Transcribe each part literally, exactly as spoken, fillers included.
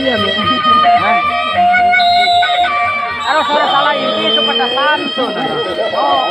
diam ya. Harus saya salah ini kepada Samsun. Oh.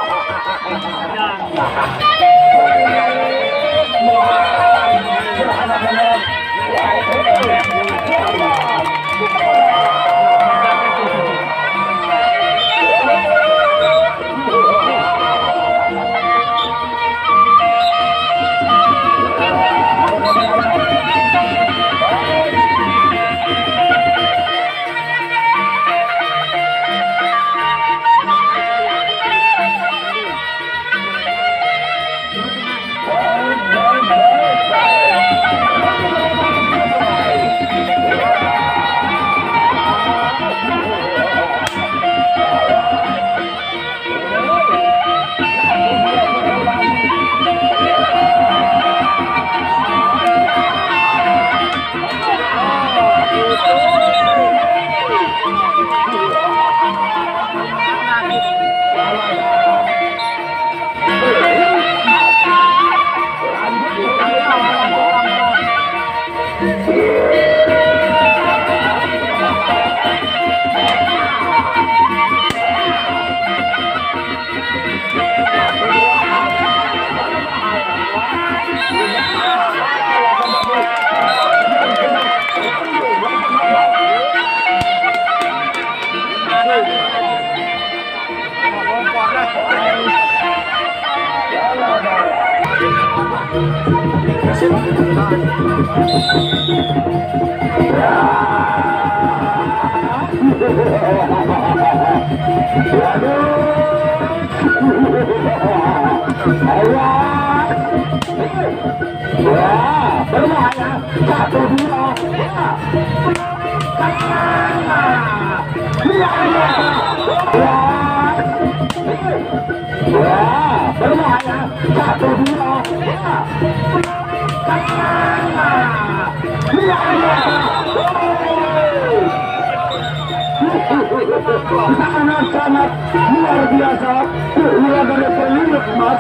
Sangat-sangat luar biasa, kehilangan pelindung emas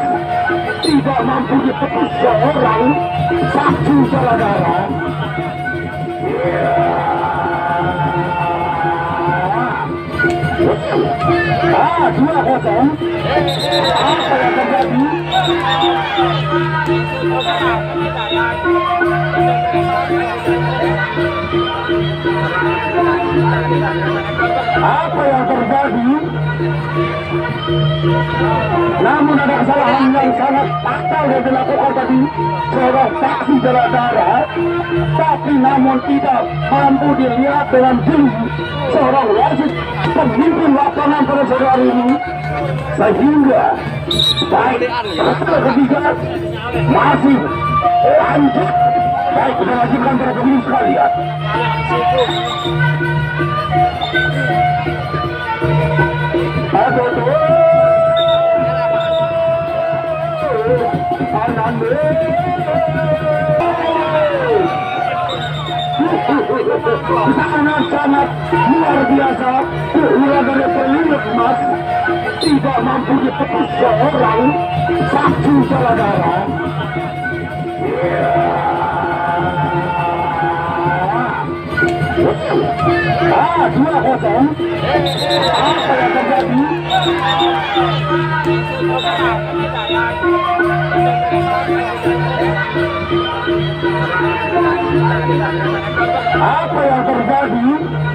tidak mampu ditepis seorang saksi saudara. Ah, dua kosong. Apa yang terjadi? Apa yang terjadi? Namun ada kesalahan yang sangat fatal yang dilakukan tadi seorang saksi saudara, tapi namun tidak mampu dilihat dengan jeli seorang wasit pemimpin lapangan pada sore hari ini, sehingga baik pasal ketiga masih lanjut. Baik, kita lanjutkan para pemimpin sekalian. Aduh, sangat-sangat luar biasa, kehilangan pelindung emas tidak mampu ditepis seorang saksi saudara. Ah, dua kosong. Apa yang terjadi? Apa yang terjadi?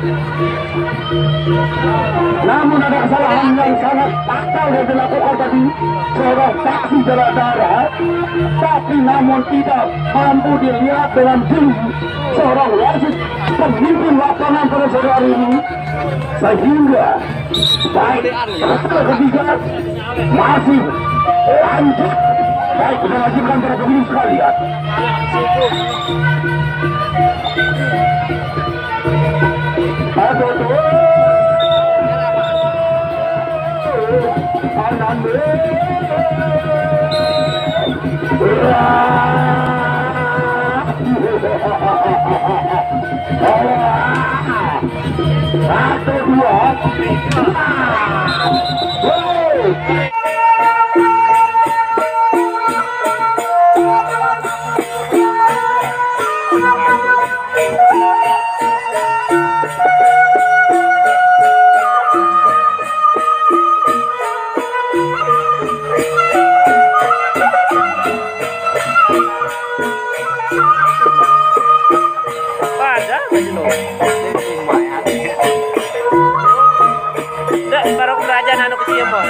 Namun ada kesalahan yang sangat fatal yang dilakukan tadi seorang saksi saudara, tapi namun tidak mampu dilihat dengan jeli seorang wasit pemimpin lapangan pada sore hari ini, sehingga baik pasal ketiga masih lanjut. Baik, kita lanjutkan para pemimpin sekalian. Aduh, satu dua Enggak, baru kerajaan anu kecil mo.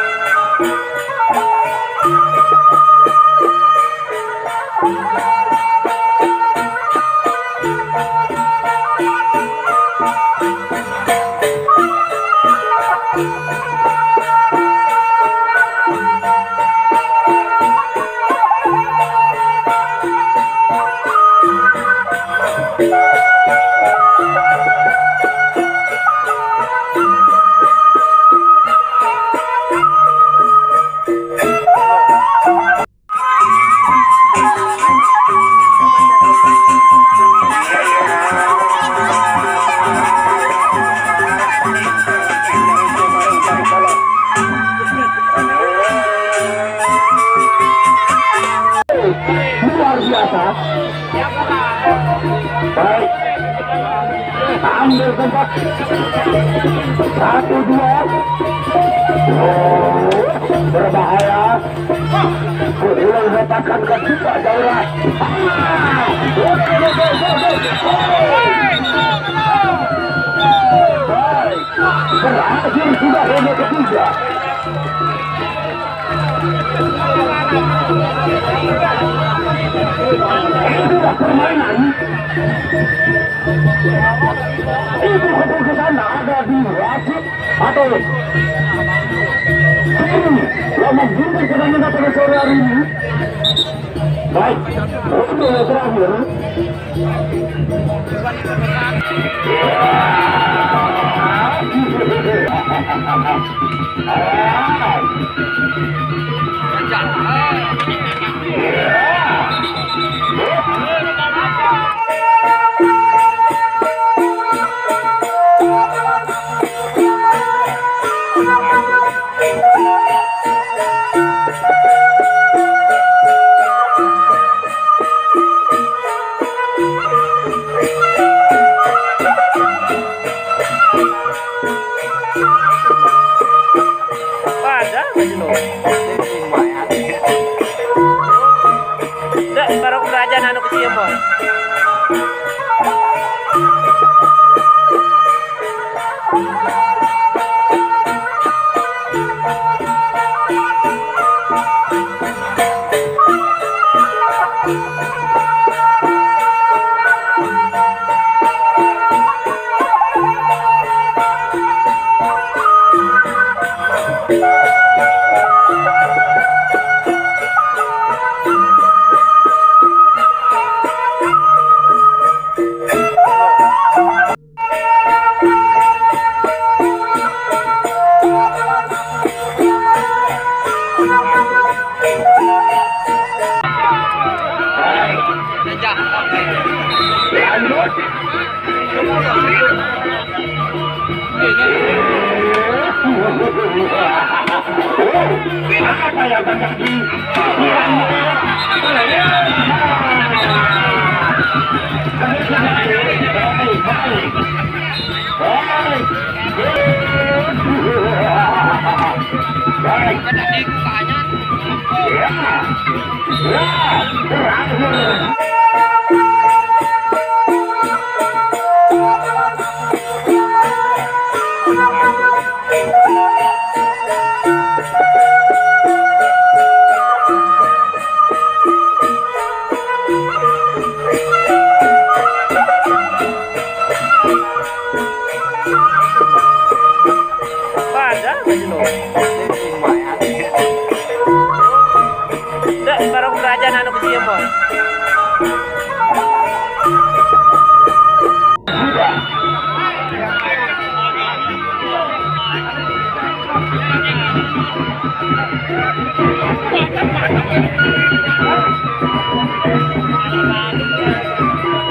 Luar biasa. Baik, ambil tempat. Satu dua. Oh, berbahaya. Mulai letakkan ke tiga daerah. Baik, berhasil sudah ronde ketiga. Itulah permainan. Itu keputusan ada di wasit atau tim yang memimpin pertandingan pada sore hari ini. Baik, untuk yang terakhir. Enggak, baru kerajaan anu kecil mo. Apa yang terjadi? Baik. Ya. Ya. Terakhir. Enggak, baru kerajaan anu kecil mo. Sudah.